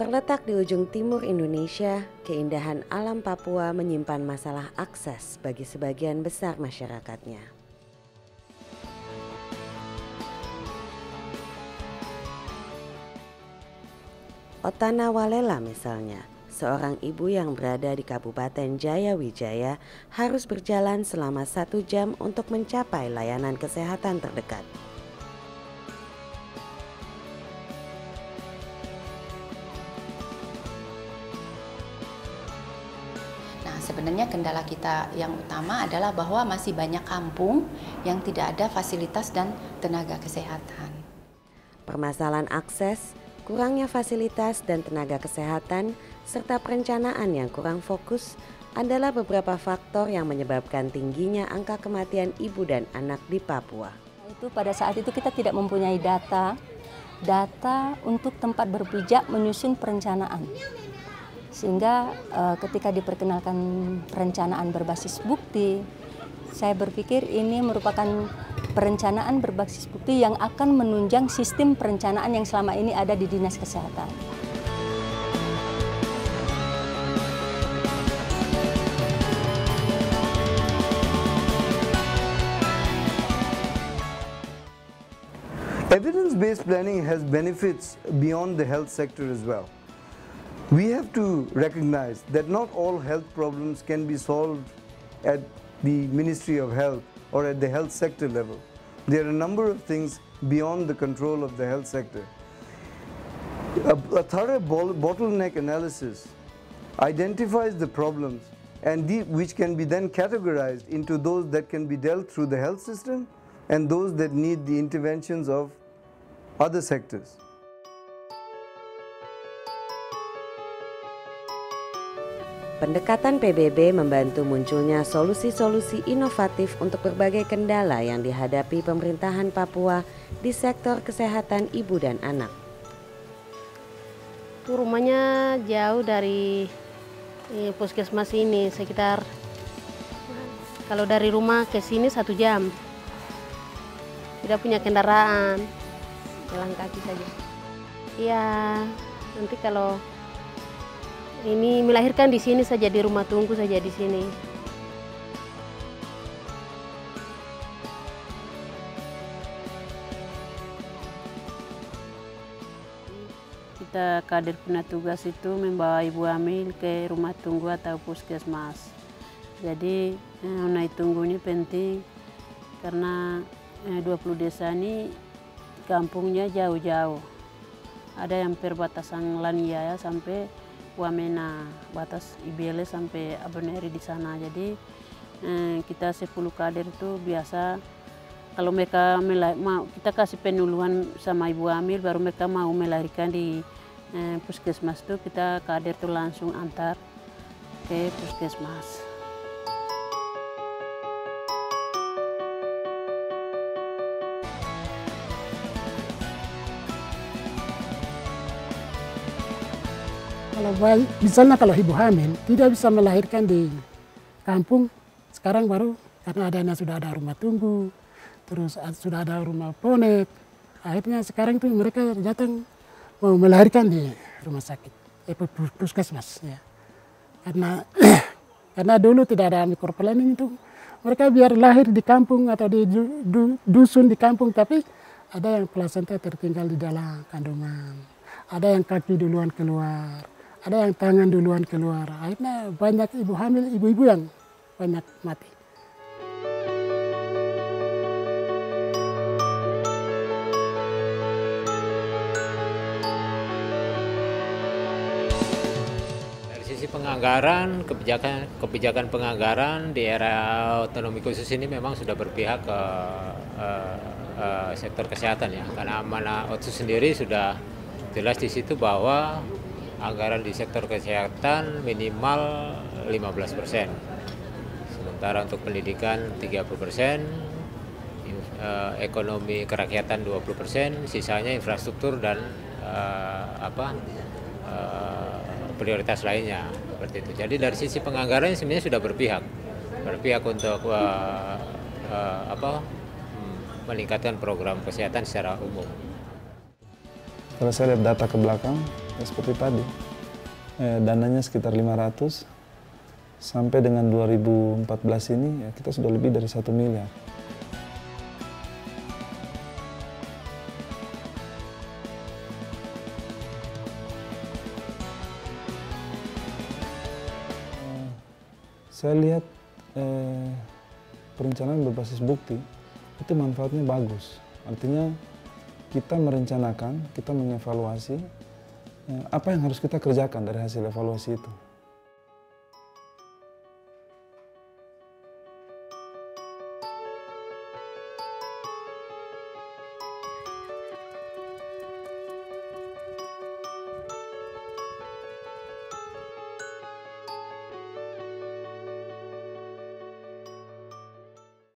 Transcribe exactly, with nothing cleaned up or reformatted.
Terletak di ujung timur Indonesia, keindahan alam Papua menyimpan masalah akses bagi sebagian besar masyarakatnya. Otana Walela misalnya, seorang ibu yang berada di Kabupaten Jayawijaya harus berjalan selama satu jam untuk mencapai layanan kesehatan terdekat. Sebenarnya kendala kita yang utama adalah bahwa masih banyak kampung yang tidak ada fasilitas dan tenaga kesehatan. Permasalahan akses, kurangnya fasilitas dan tenaga kesehatan, serta perencanaan yang kurang fokus adalah beberapa faktor yang menyebabkan tingginya angka kematian ibu dan anak di Papua. Itu pada saat itu kita tidak mempunyai data, data untuk tempat berpijak menyusun perencanaan. Sehingga uh, ketika diperkenalkan perencanaan berbasis bukti, saya berpikir ini merupakan perencanaan berbasis bukti yang akan menunjang sistem perencanaan yang selama ini ada di Dinas Kesehatan. Evidence-based planning has benefits beyond the health sector as well. We have to recognize that not all health problems can be solved at the Ministry of Health or at the health sector level. There are a number of things beyond the control of the health sector. A, a thorough bottleneck analysis identifies the problems and the, which can be then categorized into those that can be dealt through the health system and those that need the interventions of other sectors. Pendekatan P B B membantu munculnya solusi-solusi inovatif untuk berbagai kendala yang dihadapi pemerintahan Papua di sektor kesehatan ibu dan anak. Rumahnya jauh dari eh, puskesmas ini, sekitar kalau dari rumah ke sini satu jam. Tidak punya kendaraan, jalan kaki saja. Iya, nanti kalau ini melahirkan di sini saja, di rumah tunggu saja di sini. Kita kader punya tugas itu membawa ibu hamil ke rumah tunggu atau puskesmas. Jadi rumah tunggu ini penting karena dua puluh desa ini kampungnya jauh-jauh. Ada yang perbatasan Laniaya sampai Wamena, batas Ibele sampai Aboneri di sana. Jadi eh, kita sepuluh kader itu biasa kalau mereka mau kita kasih penyuluhan sama ibu hamil, baru mereka mau melahirkan di eh, puskesmas itu, kita kader itu langsung antar ke puskesmas. Kalau bayi, misalnya kalau ibu hamil tidak bisa melahirkan di kampung, sekarang baru karena adanya sudah ada rumah tunggu, terus sudah ada rumah ponek, akhirnya sekarang tuh mereka datang mau melahirkan di rumah sakit, eh, puskesmas ya. Karena karena dulu tidak ada microplanning itu, mereka biar lahir di kampung atau di du, du, dusun di kampung, tapi ada yang plasenta tertinggal di dalam kandungan, ada yang kaki duluan keluar, ada yang tangan duluan keluar. Akhirnya banyak ibu hamil, ibu-ibu yang banyak mati. Dari sisi penganggaran, kebijakan kebijakan penganggaran di era otonomi khusus ini memang sudah berpihak ke uh, uh, sektor kesehatan ya. Karena amanah Otsus sendiri sudah jelas di situ bahwa anggaran di sektor kesehatan minimal lima belas persen. Sementara untuk pendidikan tiga puluh persen, ekonomi kerakyatan dua puluh persen, sisanya infrastruktur dan uh, apa uh, prioritas lainnya seperti itu. Jadi dari sisi penganggaran sebenarnya sudah berpihak, berpihak untuk uh, uh, apa meningkatkan program kesehatan secara umum. Kalau saya lihat data ke belakang, ya seperti tadi. Eh, dananya sekitar lima ratus, sampai dengan dua ribu empat belas ini ya kita sudah lebih dari satu miliar. Eh, saya lihat eh, perencanaan berbasis bukti itu manfaatnya bagus. Artinya kita merencanakan, kita mengevaluasi eh, apa yang harus kita kerjakan dari hasil evaluasi itu.